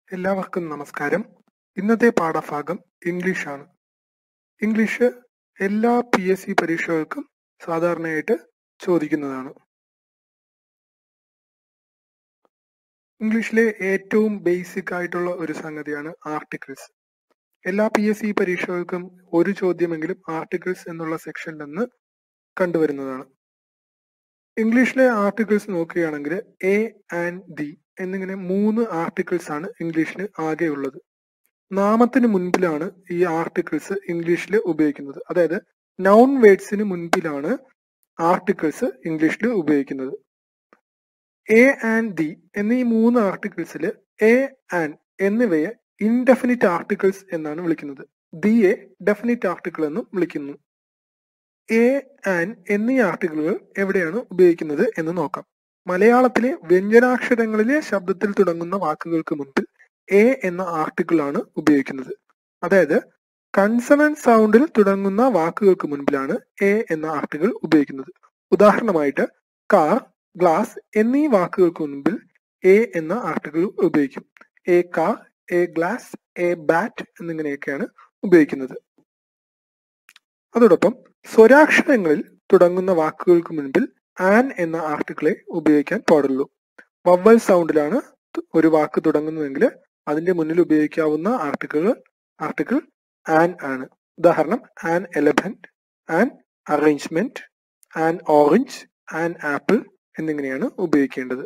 എല്ലാവർക്കും നമസ്കാരം. ഇന്നത്തെ പാഠഭാഗം ഇംഗ്ലീഷാണ്. ഇംഗ്ലീഷ് എല്ലാ PSC പരീക്ഷകൾക്കും സാധാരണയായിട്ട് ചോദിക്കുന്നതാണ്. ഇംഗ്ലീഷിലെ ഏറ്റവും ബേസിക് ആയിട്ടുള്ള ഒരു സംഗതിയാണ് ആർട്ടിക്കിൾസ്. എല്ലാ PSC പരീക്ഷകൾക്കും ഒരു ചോദ്യമെങ്കിലും ആർട്ടിക്കിൾസ് എന്നുള്ള സെക്ഷനിൽ നിന്ന് കണ്ടുവരുന്നതാണ്. ഇംഗ്ലീഷിലെ ആർട്ടിക്കിൾസ് നോക്കുകയാണെങ്കിൽ എ ആൻഡ് ദി എന്നിങ്ങനെ 3 ആർട്ടിക്കിൾസ് ആണ് ഇംഗ്ലീഷിൽ ആകെ ഉള്ളത്. നാമത്തിന് മുൻപിലാണ് ഈ ആർട്ടിക്കിൾസ് ഇംഗ്ലീഷിൽ ഉപയോഗിക്കുന്നത്. അതായത് നൗൺ വേർഡ്സിന് മുൻപിലാണ് ആർട്ടിക്കിൾസ് ഇംഗ്ലീഷിൽ ഉപയോഗിക്കുന്നത്. എ ആൻഡ് ദി എന്നീ 3 ആർട്ടിക്കിൾസിൽ എ ആൻഡ് എന്നിവയെ ഇൻഡെഫിനിറ്റ് ആർട്ടിക്കിൾസ് എന്നാണ് വിളിക്കുന്നത്. ദിയെ ഡെഫിനിറ്റ് ആർട്ടിക്കിൾ എന്നും വിളിക്കുന്നു. എ ആൻഡ് എന്നീ ആർട്ടിക്കിളുകൾ എവിടെയാണ് ഉപയോഗിക്കുന്നത് എന്ന് നോക്കാം. മലയാളത്തിലെ വ്യഞ്ജനാക്ഷരങ്ങളിലെ ശബ്ദത്തിൽ തുടങ്ങുന്ന വാക്കുകൾക്ക് മുൻപിൽ എ എന്ന ആർട്ടിക്കിൾ ആണ് ഉപയോഗിക്കുന്നത്. അതായത് കൺസണന്റ് സൗണ്ടിൽ തുടങ്ങുന്ന വാക്കുകൾക്ക് മുൻപിലാണ് എ എന്ന ആർട്ടിക്കിൾ ഉപയോഗിക്കുന്നത്. ഉദാഹരണമായിട്ട് കാർ, ഗ്ലാസ് എന്നീ വാക്കുകൾക്ക് മുൻപിൽ എ എന്ന ആർട്ടിക്കിൾ ഉപയോഗിക്കും. A car, a glass, a bat എന്നിങ്ങനെയൊക്കെയാണ് ഉപയോഗിക്കുന്നത്. അതോടൊപ്പം സ്വരാക്ഷരങ്ങളിൽ തുടങ്ങുന്ന വാക്കുകൾക്ക് മുൻപിൽ ആൻ എന്ന ആർട്ടിക്കിളെ ഉപയോഗിക്കാൻ പാടുള്ളൂ. വവ്വൽ സൗണ്ടിലാണ് ഒരു വാക്ക് തുടങ്ങുന്നതെങ്കിൽ അതിന്റെ മുന്നിൽ ഉപയോഗിക്കാവുന്ന ആർട്ടിക്കിൾ ആൻ ആണ്. ഉദാഹരണം an elephant, an arrangement, an orange, an apple എന്നിങ്ങനെയാണ് ഉപയോഗിക്കേണ്ടത്.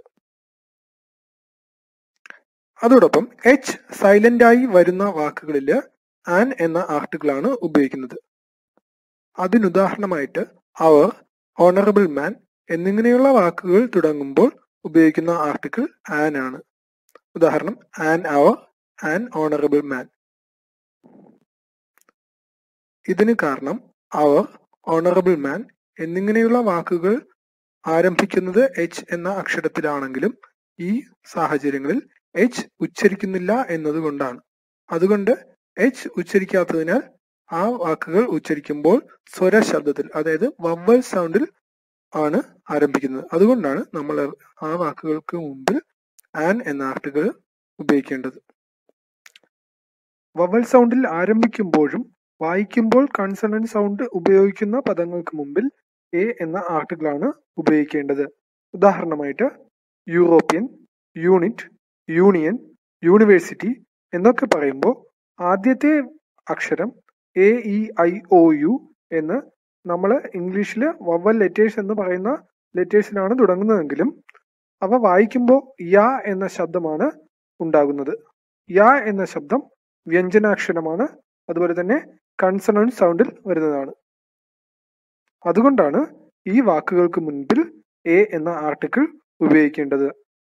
അതോടൊപ്പം എച്ച് സൈലന്റ് ആയി വരുന്ന വാക്കുകളിൽ ആൻ എന്ന ആർട്ടിക്കിൾ ആണ് ഉപയോഗിക്കുന്നത്. അതിനുദാഹരണമായിട്ട് അവർ, ഓണറബിൾ മാൻ എന്നിങ്ങനെയുള്ള വാക്കുകൾ തുടങ്ങുമ്പോൾ ഉപയോഗിക്കുന്ന ആർട്ടിക്കിൾ ആൻ ആണ്. ഉദാഹരണം an hour, an honourable man. ഇതിന് കാരണം അവർ, ഓണറബിൾ മാൻ എന്നിങ്ങനെയുള്ള വാക്കുകൾ ആരംഭിക്കുന്നത് എച്ച് എന്ന അക്ഷരത്തിലാണെങ്കിലും ഈ സാഹചര്യങ്ങളിൽ എച്ച് ഉച്ചരിക്കുന്നില്ല എന്നതുകൊണ്ടാണ്. അതുകൊണ്ട് എച്ച് ഉച്ചരിക്കാത്തതിനാൽ ആ വാക്കുകൾ ഉച്ചരിക്കുമ്പോൾ സ്വരശബ്ദത്തിൽ, അതായത് വവ്വൽ സൗണ്ടിൽ ആണ് ആരംഭിക്കുന്നത്. അതുകൊണ്ടാണ് നമ്മൾ ആ വാക്കുകൾക്ക് മുമ്പിൽ ആൻ എന്ന ആർട്ടിക്കിൾ ഉപയോഗിക്കേണ്ടത്. വവ്വൽ സൗണ്ടിൽ ആരംഭിക്കുമ്പോഴും വായിക്കുമ്പോൾ കൺസണന്റ് സൗണ്ട് ഉപയോഗിക്കുന്ന പദങ്ങൾക്ക് മുമ്പിൽ എ എന്ന ആർട്ടിക്കിൾ ആണ് ഉപയോഗിക്കേണ്ടത്. ഉദാഹരണമായിട്ട് യൂറോപ്യൻ, യൂണിറ്റ്, യൂണിയൻ, യൂണിവേഴ്സിറ്റി എന്നൊക്കെ പറയുമ്പോൾ ആദ്യത്തെ അക്ഷരം AEIOU എന്ന് നമ്മൾ ഇംഗ്ലീഷിൽ വവ്വൽ ലെറ്റേഴ്സ് എന്ന് പറയുന്ന ലെറ്റേഴ്സിലാണ് തുടങ്ങുന്നതെങ്കിലും അവ വായിക്കുമ്പോൾ യാ എന്ന ശബ്ദമാണ് ഉണ്ടാകുന്നത്. യാ എന്ന ശബ്ദം വ്യഞ്ജനാക്ഷരമാണ്, അതുപോലെ തന്നെ കൺസണന്റ് സൗണ്ടിൽ വരുന്നതാണ്. അതുകൊണ്ടാണ് ഈ വാക്കുകൾക്ക് മുൻപിൽ എ എന്ന ആർട്ടിക്കിൾ ഉപയോഗിക്കേണ്ടത്.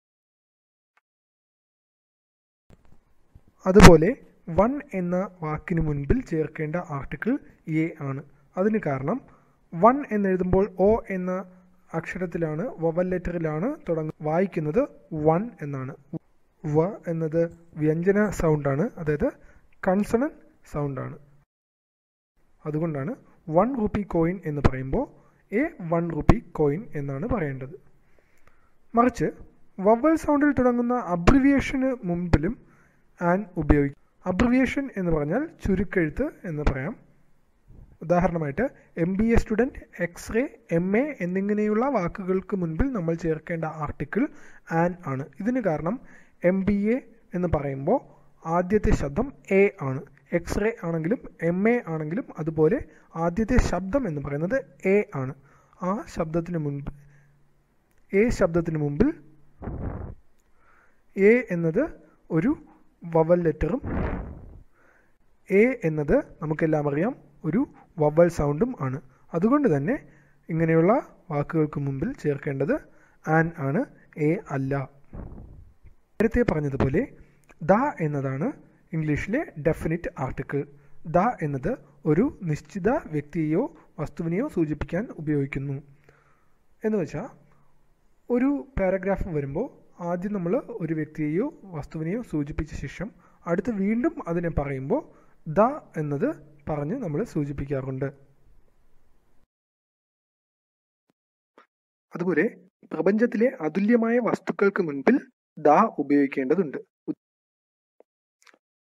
അതുപോലെ വൺ എന്ന വാക്കിന് മുൻപിൽ ചേർക്കേണ്ട ആർട്ടിക്കിൾ എ ആണ്. അതിന് കാരണം വൺ എന്നെഴുതുമ്പോൾ ഒ എന്ന അക്ഷരത്തിലാണ്, വവൽ ലെറ്ററിലാണ് വായിക്കുന്നത് വൺ എന്നാണ്. വ എന്നത് വ്യഞ്ജന സൗണ്ടാണ്, അതായത് കൺസണന്റ് സൗണ്ടാണ്. അതുകൊണ്ടാണ് 1 rupee കോയിൻ എന്ന് പറയുമ്പോൾ എ 1 rupee കോയിൻ എന്നാണ് പറയേണ്ടത്. മറിച്ച് വവൽ സൗണ്ടിൽ തുടങ്ങുന്ന അബ്രിവിയേഷന് മുമ്പിലും ആൻ ഉപയോഗിക്കും. അബ്രിവിയേഷൻ എന്ന് പറഞ്ഞാൽ ചുരുക്കെഴുത്ത് എന്ന് പറയാം. ഉദാഹരണമായിട്ട് MBA സ്റ്റുഡൻറ്റ്, എക്സ്റേ, MA എന്നിങ്ങനെയുള്ള വാക്കുകൾക്ക് മുൻപിൽ നമ്മൾ ചേർക്കേണ്ട ആർട്ടിക്കിൾ ആൻ ആണ്. ഇതിന് കാരണം MBA എന്ന് പറയുമ്പോൾ ആദ്യത്തെ ശബ്ദം എ ആണ്. എക്സ്റേ ആണെങ്കിലും MA ആണെങ്കിലും അതുപോലെ ആദ്യത്തെ ശബ്ദം എന്ന് പറയുന്നത് എ ആണ്. ആ ശബ്ദത്തിന് മുൻപ് ശബ്ദത്തിന് മുമ്പിൽ എ എന്നത് ഒരു വവൽ ലെറ്ററും എ എന്നത് നമുക്കെല്ലാം അറിയാം ഒരു വവൽ സൗണ്ടും ആണ്. അതുകൊണ്ട് തന്നെ ഇങ്ങനെയുള്ള വാക്കുകൾക്ക് മുമ്പിൽ ചേർക്കേണ്ടത് ആൻ ആണ്, എ അല്ല. നേരത്തെ പറഞ്ഞതുപോലെ ദ എന്നതാണ് ഇംഗ്ലീഷിലെ ഡെഫിനിറ്റ് ആർട്ടിക്കിൾ. ദ എന്നത് ഒരു നിശ്ചിത വ്യക്തിയെയോ വസ്തുവിനെയോ സൂചിപ്പിക്കാൻ ഉപയോഗിക്കുന്നു. എന്ന് വെച്ചാൽ ഒരു പാരഗ്രാഫ് വരുമ്പോൾ ആദ്യം നമ്മൾ ഒരു വ്യക്തിയെയോ വസ്തുവിനെയോ സൂചിപ്പിച്ച ശേഷം അടുത്ത് വീണ്ടും അതിനെ പറയുമ്പോൾ ദ എന്നത് പറഞ്ഞ് നമ്മൾ സൂചിപ്പിക്കാറുണ്ട്. അതുപോലെ പ്രപഞ്ചത്തിലെ അതുല്യമായ വസ്തുക്കൾക്ക് മുൻപിൽ ദ ഉപയോഗിക്കേണ്ടതുണ്ട്.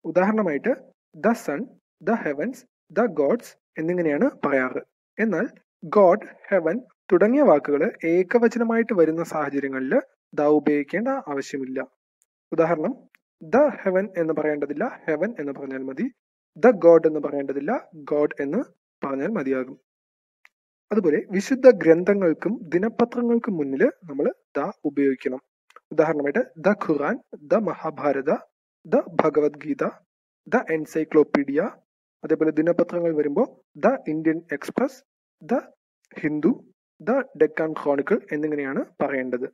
ഉദാഹരണമായിട്ട് the sun, the heavens, the gods എന്നിങ്ങനെയാണ് പറയാറ്. എന്നാൽ ഗോഡ്, ഹെവൻ തുടങ്ങിയ വാക്കുകൾ ഏകവചനമായിട്ട് വരുന്ന സാഹചര്യങ്ങളിൽ ദ ഉപയോഗിക്കേണ്ട ആവശ്യമില്ല. ഉദാഹരണം, ദ ഹെവൻ എന്ന് പറയേണ്ടതില്ല, ഹെവൻ എന്ന് പറഞ്ഞാൽ മതി. ദ ഗോഡ് എന്ന് പറയേണ്ടതില്ല, ഗോഡ് എന്ന് പറഞ്ഞാൽ മതിയാകും. അതുപോലെ വിശുദ്ധ ഗ്രന്ഥങ്ങൾക്കും ദിനപത്രങ്ങൾക്കും മുന്നിൽ നമ്മൾ ദ ഉപയോഗിക്കണം. ഉദാഹരണമായിട്ട് the Quran, the Mahabharata, the Bhagavad Gita, the encyclopedia. അതേപോലെ ദിനപത്രങ്ങൾ വരുമ്പോൾ the Indian Express, the Hindu, the Deccan Chronicle എന്നിങ്ങനെയാണ് പറയേണ്ടത്.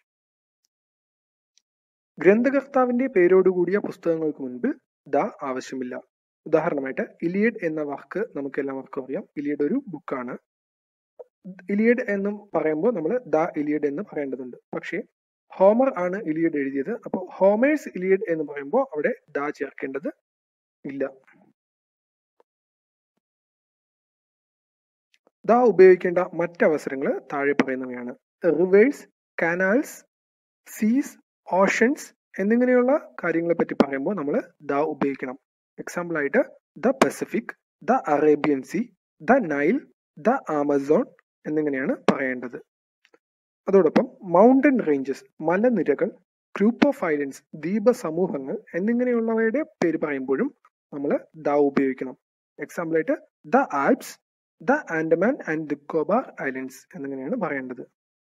ഗ്രന്ഥകർത്താവിന്റെ പേരോടുകൂടിയ പുസ്തകങ്ങൾക്ക് മുൻപിൽ ദ ആവശ്യമില്ല. ഉദാഹരണമായിട്ട് ഇലിയഡ് എന്ന വാക്ക് നമുക്ക് എല്ലാവർക്കും അറിയാം. ഇലിയഡ് ഒരു ബുക്കാണ്. ഇലിയഡ് എന്നും പറയുമ്പോൾ നമ്മൾ ദ ഇലിയഡ് എന്ന് പറയേണ്ടതുണ്ട്. പക്ഷേ ഹോമർ ആണ് ഇലിയഡ് എഴുതിയത്. അപ്പോൾ ഹോമേഴ്സ് ഇലിയഡ് എന്ന് പറയുമ്പോൾ അവിടെ ദ ചേർക്കേണ്ടത് ഇല്ല. ദ ഉപയോഗിക്കേണ്ട മറ്റവസരങ്ങൾ താഴെ പറയുന്നവയാണ്. റിവേഴ്സ്, കനാൽസ്, സീസ്, ഓഷൻസ് എന്നിങ്ങനെയുള്ള കാര്യങ്ങളെ പറ്റി പറയുമ്പോൾ നമ്മൾ ദ ഉപയോഗിക്കണം. എക്സാമ്പിൾ ആയിട്ട് the Pacific, the Arabian Sea, the Nile, the Amazon എന്നിങ്ങനെയാണ് പറയേണ്ടത്. അതോടൊപ്പം മൗണ്ടൻ റേഞ്ചസ്, മലനിരകൾ, ഗ്രൂപ്പ് ഓഫ് ഐലൻഡ്സ്, ദ്വീപ സമൂഹങ്ങൾ എന്നിങ്ങനെയുള്ളവയുടെ പേര് പറയുമ്പോഴും നമ്മൾ ദ ഉപയോഗിക്കണം. എക്സാമ്പിൾ ആയിട്ട് the Alps, the Andaman and Nicobar islands എന്നിങ്ങനെയാണ് പറയേണ്ടത്.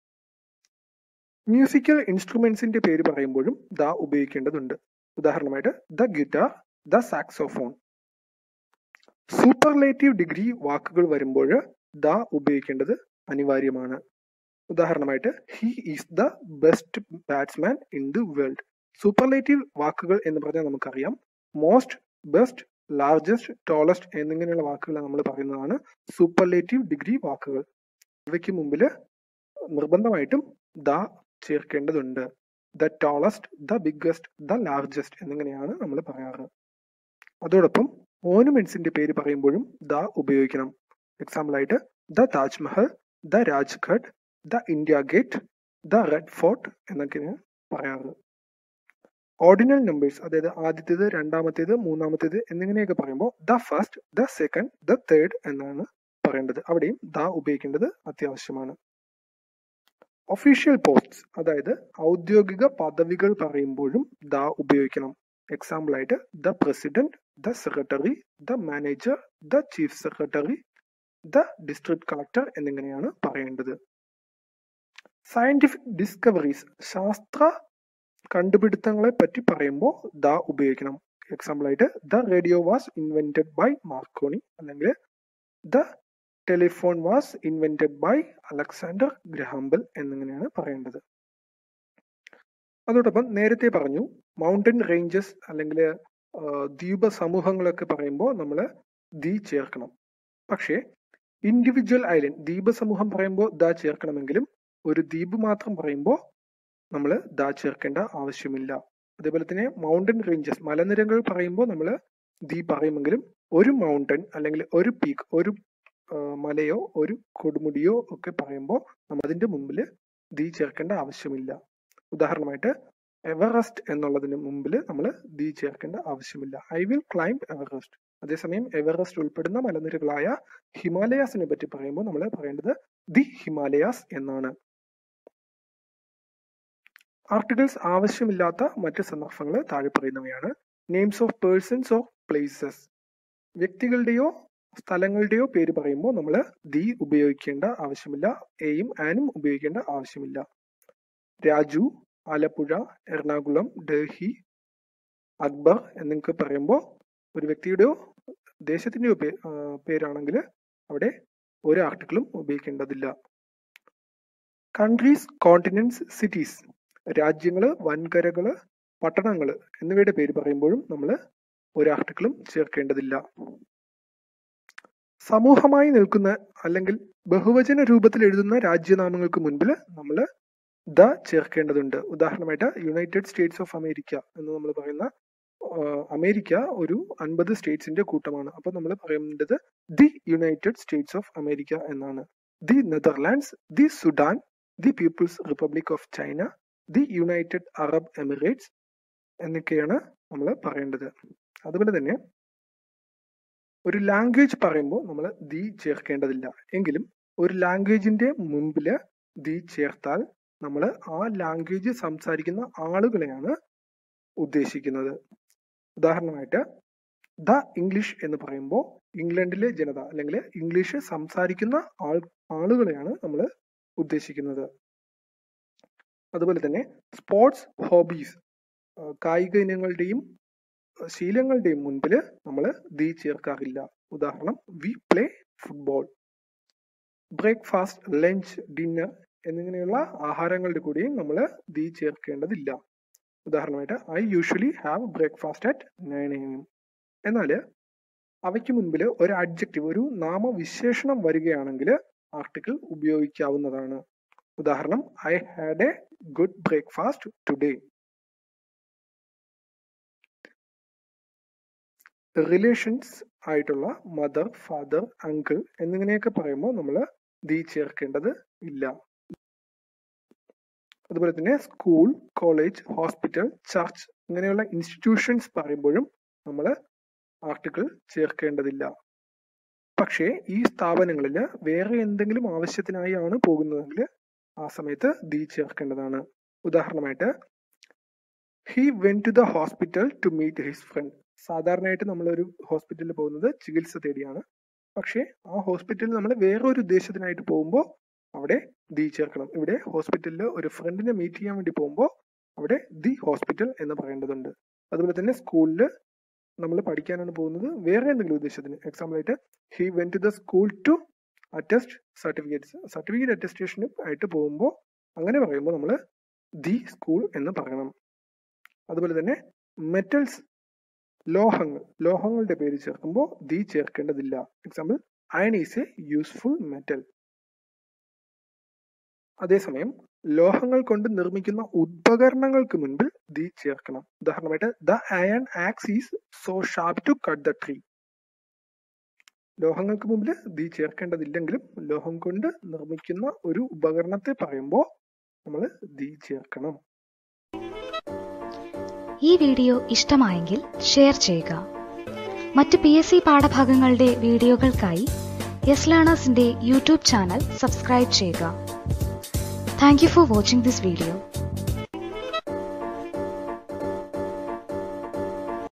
മ്യൂസിക്കൽ ഇൻസ്ട്രുമെന്റ്സിന്റെ പേര് പറയുമ്പോഴും ദ ഉപയോഗിക്കേണ്ടതുണ്ട്. ഉദാഹരണമായിട്ട് the guitar, the saxophone. Superlative degree വാക്കുകൾ വരുമ്പോൾ ദ ഉപയോഗിക്കേണ്ടത് അനിവാര്യമാണ്. ഉദാഹരണമായിട്ട് he is the best batsman in the world. Superlative വാക്കുകൾ എന്ന് പറഞ്ഞാൽ നമുക്കറിയാം മോസ്റ്റ്, ബെസ്റ്റ്, ലാർജസ്റ്റ്, ടോളസ്റ്റ് എന്നിങ്ങനെയുള്ള വാക്കുകൾ നമ്മൾ പറയുന്നതാണ് സൂപ്പർലേറ്റീവ് ഡിഗ്രി വാക്കുകൾ. ഇവയ്ക്ക് മുമ്പിൽ നിർബന്ധമായിട്ടും ദ ചേർക്കേണ്ടതുണ്ട്. The tallest, the biggest, the largest എന്നിങ്ങനെയാണ് നമ്മൾ പറയാറ്. അതോടൊപ്പം മോണുമെന്റ്സിന്റെ പേര് പറയുമ്പോഴും ദ ഉപയോഗിക്കണം. എക്സാമ്പിൾ ആയിട്ട് the Taj Mahal, the Rajghat, the India Gate, the Red Fort എന്നൊക്കെയാണ് പറയാറ്. ഓർഡിനൽ നമ്പേഴ്സ്, അതായത് ആദ്യത്തേത്, രണ്ടാമത്തേത്, മൂന്നാമത്തേത് എന്നിങ്ങനെയൊക്കെ പറയുമ്പോൾ the first, the second, the third എന്നാണ് പറയേണ്ടത്. അവിടെയും ദ ഉപയോഗിക്കേണ്ടത് അത്യാവശ്യമാണ്. ഒഫീഷ്യൽ പോസ്റ്റ്സ്, അതായത് ഔദ്യോഗിക പദവികൾ പറയുമ്പോഴും ദ ഉപയോഗിക്കണം. എക്സാമ്പിൾ ആയിട്ട് the president, the secretary, the manager, the chief secretary, the district collector എന്നിങ്ങനെയാണ് പറയേണ്ടത്. സയന്റിഫിക് ഡിസ്കവറീസ്, ശാസ്ത്ര കണ്ടുപിടുത്തങ്ങളെ പറ്റി പറയുമ്പോൾ ദ ഉപയോഗിക്കണം. എക്സാമ്പിൾ ആയിട്ട് the radio was invented by Marconi, അല്ലെങ്കിൽ the telephone was invented by Alexander Graham Bell എന്നിങ്ങനെയാണ് പറയേണ്ടത്. അതോടൊപ്പം നേരത്തെ പറഞ്ഞു മൗണ്ടൻ റേഞ്ചസ് അല്ലെങ്കിൽ ദ്വീപ സമൂഹങ്ങളൊക്കെ പറയുമ്പോൾ നമ്മൾ ദി ചേർക്കണം. പക്ഷേ ഇൻഡിവിജ്വൽ ഐലൻഡ്, ദ്വീപ സമൂഹം പറയുമ്പോൾ ദ ചേർക്കണമെങ്കിലും ഒരു ദ്വീപ് മാത്രം പറയുമ്പോൾ നമ്മൾ ദ ചേർക്കേണ്ട ആവശ്യമില്ല. അതേപോലെ തന്നെ മൗണ്ടൻ റേഞ്ചസ്, മലനിരകൾ പറയുമ്പോൾ നമ്മൾ ദി പറയുമെങ്കിലും ഒരു മൗണ്ടൻ അല്ലെങ്കിൽ ഒരു പീക്ക്, ഒരു മലയോ ഒരു കൊടുമുടിയോ ഒക്കെ പറയുമ്പോൾ നമ്മൾ അതിന്റെ മുമ്പിൽ ദി ചേർക്കേണ്ട ആവശ്യമില്ല. ഉദാഹരണമായിട്ട് എവറസ്റ്റ് എന്നുള്ളതിന് മുമ്പിൽ നമ്മൾ ദി ചേർക്കേണ്ട ആവശ്യമില്ല. I will climb Everest. അതേസമയം എവറസ്റ്റ് ഉൾപ്പെടുന്ന മലനിരകളായ ഹിമാലയാസിനെ പറ്റി പറയുമ്പോൾ നമ്മൾ പറയേണ്ടത് ദി ഹിമാലയാസ് എന്നാണ്. ആർട്ടിക്കിൾസ് ആവശ്യമില്ലാത്ത മറ്റ് സന്ദർഭങ്ങൾ താഴെ പറയുന്നവയാണ്. Names of persons or places, വ്യക്തികളുടെയോ സ്ഥലങ്ങളുടെയോ പേര് പറയുമ്പോൾ നമ്മൾ ദി ഉപയോഗിക്കേണ്ട ആവശ്യമില്ല. എയും ആനും ഉപയോഗിക്കേണ്ട ആവശ്യമില്ല. രാജു, ആലപ്പുഴ, എറണാകുളം, ഡൽഹി, അക്ബർ എന്നൊക്കെ പറയുമ്പോൾ ഒരു വ്യക്തിയുടെയോ ദേശത്തിന്റെയോ പേരാണെങ്കിൽ അവിടെ ഒരു ആർട്ടിക്കിളും ഉപയോഗിക്കേണ്ടതില്ല. കൺട്രീസ്, കോണ്ടിനെന്റ്സ്, സിറ്റീസ്, രാജ്യങ്ങള്, വൻകരകള്, പട്ടണങ്ങള് എന്നിവയുടെ പേര് പറയുമ്പോഴും നമ്മൾ ഒരു ആർട്ടിക്കിളും ചേർക്കേണ്ടതില്ല. സമൂഹമായി നിൽക്കുന്ന അല്ലെങ്കിൽ ബഹുവചന രൂപത്തിൽ എഴുതുന്ന രാജ്യനാമങ്ങൾക്ക് മുൻപിൽ നമ്മൾ ദ ചേർക്കേണ്ടതുണ്ട്. ഉദാഹരണമായിട്ട് യുണൈറ്റഡ് സ്റ്റേറ്റ്സ് ഓഫ് അമേരിക്ക എന്ന് നമ്മൾ പറയുന്ന അമേരിക്ക ഒരു 50 സ്റ്റേറ്റ്സിന്റെ കൂട്ടമാണ്. അപ്പൊ നമ്മൾ പറയേണ്ടത് the United States of America എന്നാണ്. The Netherlands, the Sudan, the People's Republic of China, the United Arab Emirates എന്നൊക്കെയാണ് നമ്മൾ പറയേണ്ടത്. അതുപോലെ തന്നെ ഒരു ലാംഗ്വേജ് പറയുമ്പോൾ നമ്മൾ ദി ചേർക്കേണ്ടതില്ല. എങ്കിലും ഒരു ലാംഗ്വേജിന്റെ മുമ്പിൽ ദി ചേർത്താൽ നമ്മൾ ആ ലാംഗ്വേജ് സംസാരിക്കുന്ന ആളുകളെയാണ് ഉദ്ദേശിക്കുന്നത്. ഉദാഹരണമായിട്ട് ദ ഇംഗ്ലീഷ് എന്ന് പറയുമ്പോൾ ഇംഗ്ലണ്ടിലെ ജനത അല്ലെങ്കിൽ ഇംഗ്ലീഷ് സംസാരിക്കുന്ന ആളുകളെയാണ് നമ്മൾ ഉദ്ദേശിക്കുന്നത്. അതുപോലെ തന്നെ സ്പോർട്സ് ഹോബീസ്, കായിക ഇനങ്ങളുടെയും ശീലങ്ങളുടെയും മുൻപിൽ നമ്മൾ ദി ചേർക്കാറില്ല. ഉദാഹരണം we play football. Breakfast, lunch, dinner എന്നിങ്ങനെയുള്ള ആഹാരങ്ങളുടെ കൂടെയും നമ്മൾ ദി ചേർക്കേണ്ടതില്ല. ഉദാഹരണമായിട്ട് I usually have breakfast at 9 AM. എന്നാൽ അവയ്ക്ക് മുൻപിൽ ഒരു അഡ്ജക്റ്റീവ്, ഒരു നാമവിശേഷണം വരികയാണെങ്കിൽ ആർട്ടിക്കിൾ ഉപയോഗിക്കാവുന്നതാണ്. ഉദാഹരണം I had a good breakfast today. Relations ആയിട്ടുള്ള മദർ, ഫാദർ, അങ്കിൾ എന്നിങ്ങനെയൊക്കെ പറയുമ്പോൾ നമ്മൾ ദി ചേർക്കേണ്ടത് ഇല്ല. അതുപോലെ തന്നെ സ്കൂൾ, കോളേജ്, ഹോസ്പിറ്റൽ, ചർച്ച് ഇങ്ങനെയുള്ള ഇൻസ്റ്റിറ്റ്യൂഷൻസ് പറയുമ്പോഴും നമ്മൾ ആർട്ടിക്കിൾ ചേർക്കേണ്ടതില്ല. പക്ഷേ ഈ സ്ഥാപനങ്ങളിൽ വേറെ എന്തെങ്കിലും ആവശ്യത്തിനായി ആണ് പോകുന്നതെങ്കിൽ ആ സമയത്ത് ദി ചേർക്കേണ്ടതാണ്. ഉദാഹരണമായിട്ട് he went to the hospital to meet his friend. സാധാരണയായിട്ട് നമ്മളൊരു ഹോസ്പിറ്റലിൽ പോകുന്നത് ചികിത്സ തേടിയാണ്. പക്ഷേ ആ ഹോസ്പിറ്റലിൽ നമ്മൾ വേറൊരു ഉദ്ദേശത്തിനായിട്ട് പോകുമ്പോൾ അവിടെ ദി ചേർക്കണം. ഇവിടെ ഹോസ്പിറ്റലിൽ ഒരു ഫ്രണ്ടിനെ മീറ്റ് ചെയ്യാൻ വേണ്ടി പോകുമ്പോൾ അവിടെ ദി ഹോസ്പിറ്റൽ എന്ന് പറയേണ്ടതുണ്ട്. അതുപോലെ തന്നെ സ്കൂളിൽ നമ്മൾ പഠിക്കാനാണ് പോകുന്നത് വേറെ എന്തെങ്കിലും ഉദ്ദേശത്തിന്. എക്സാമ്പിൾ ആയിട്ട് he went to the school to attest certificate അറ്റസ്റ്റേഷന് ആയിട്ട് പോകുമ്പോൾ അങ്ങനെ പറയുമ്പോൾ നമ്മൾ ദി സ്കൂൾ എന്ന് പറയണം. അതുപോലെ തന്നെ മെറ്റൽസ്, ലോഹങ്ങളുടെ പേര് ചേർക്കുമ്പോൾ ദി ചേർക്കേണ്ടതില്ല. Example iron is a useful metal. അതേസമയം ലോഹങ്ങൾ കൊണ്ട് നിർമ്മിക്കുന്ന ഉപകരണങ്ങൾക്ക് മുൻപിൽ ദി ചേർക്കണം. ഉദാഹരണമായിട്ട് the iron axe is so sharp to cut the tree. ലോഹങ്ങൾക്ക് മുമ്പിൽ ദി ചേർക്കേണ്ടതില്ലെങ്കിലും ലോഹം കൊണ്ട് നിർമ്മിക്കുന്ന ഒരു ഉപകരണത്തെ പറയുമ്പോൾ നമ്മൾ ദി ചേർക്കണം. ഈ വീഡിയോ ഇഷ്ടമായെങ്കിൽ ഷെയർ ചെയ്യുക. മറ്റ് PSC പാഠഭാഗങ്ങളുടെ വീഡിയോകൾക്കായി യെസ് ലേണേഴ്സിന്റെ യൂട്യൂബ് ചാനൽ സബ്സ്ക്രൈബ് ചെയ്യുക. Thank you for watching this video.